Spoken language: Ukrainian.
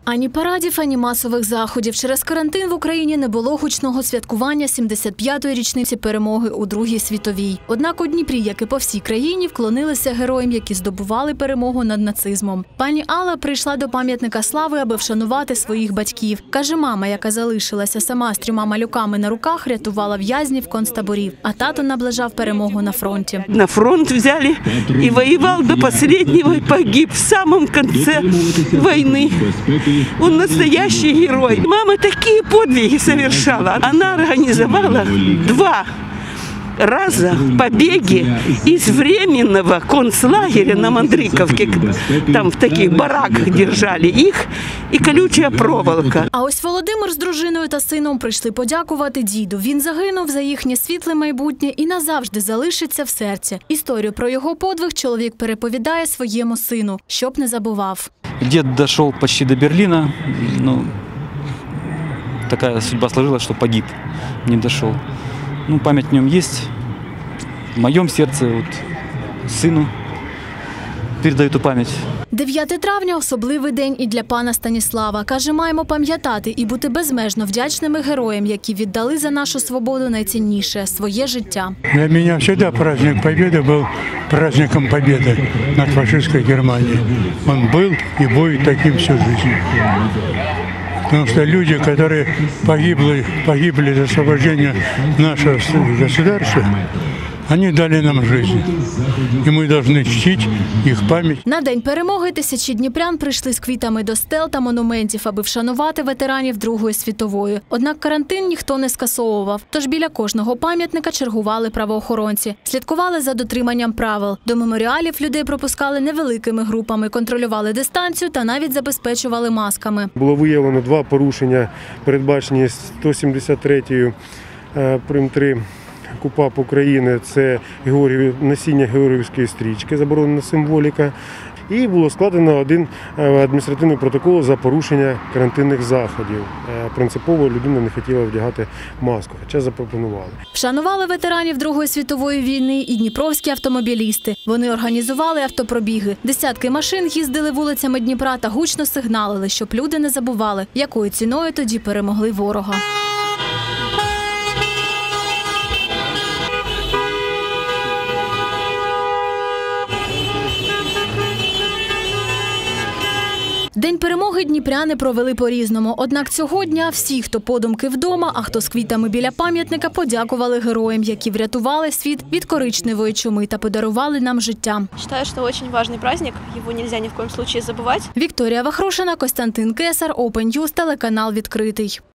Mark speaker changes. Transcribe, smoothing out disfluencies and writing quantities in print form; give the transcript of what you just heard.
Speaker 1: Ані парадів, ані масових заходів. Через карантин в Україні не було гучного святкування 75-ї річниці перемоги у Другій світовій. Однак у Дніпрі, як і по всій країні, вклонилися героям, які здобували перемогу над нацизмом. Пані Алла прийшла до пам'ятника слави, аби вшанувати своїх батьків. Каже, мама, яка залишилася сама з 3 малюками на руках, рятувала в'язнів концтаборів, а тато наближав перемогу на фронті.
Speaker 2: На фронт взяли и воевал до последнего, и погиб в самом конце войны. Он настоящий герой. Мама такие подвиги совершала. Она организовала 2 раза побеги из временного концлагеря на Мандриковке. Там в таких бараках держали их, і колюча проволока.
Speaker 1: А ось Володимир з дружиною та сином прийшли подякувати діду. Він загинув за їхнє світле майбутнє і назавжди залишиться в серці. Історію про його подвиг чоловік переповідає своєму сину, щоб не забував.
Speaker 3: Дед дошел почти до Берлина, но такая судьба сложилась, что погиб, не дошел. Ну, память о нем есть. В моем сердце сыну передаю эту память.
Speaker 1: 9 травня – особливий день і для пана Станіслава. Каже, маємо пам'ятати і бути безмежно вдячними героям, які віддали за нашу свободу найцінніше – своє життя.
Speaker 4: Для меня всегда праздник Победы был праздником победы над фашистской Германией. Он был и будет таким всю жизнь. Потому что люди, которые погибли за освобождение нашего государства, они дали нам жизнь, и мы должны чтить их память.
Speaker 1: На День перемоги тисячі дніпрян прийшли з квітами до стел та монументів, аби вшанувати ветеранів Другої світової. Однак карантин ніхто не скасовував, тож біля кожного пам'ятника чергували правоохоронці. Слідкували за дотриманням правил. До меморіалів людей пропускали невеликими групами, контролювали дистанцію та навіть забезпечували масками.
Speaker 5: Було виявлено 2 порушення, передбачені 173-ю прим. 3 КУпАП України. Це носіння георгіївської стрічки, заборонена символіка. І було складено 1 адміністративний протокол за порушення карантинних заходів. Принципово людина не хотіла вдягати маску, хоча запропонували.
Speaker 1: Вшанували ветеранів Другої світової війни і дніпровські автомобілісти. Вони організували автопробіги. Десятки машин їздили вулицями Дніпра та гучно сигналили, щоб люди не забували, якою ціною тоді перемогли ворога. День перемоги дніпряни провели по-різному. Однак цього дня всі, хто подумки вдома, а хто з квітами біля пам'ятника, подякували героям, які врятували світ від коричневої чуми та подарували нам життя.
Speaker 6: Вважаю, що дуже важливий праздник, його не можна ні в якому випадку забувати.
Speaker 1: Вікторія Вахрушина, Костянтин Кесар, Open News, телеканал «Відкритий».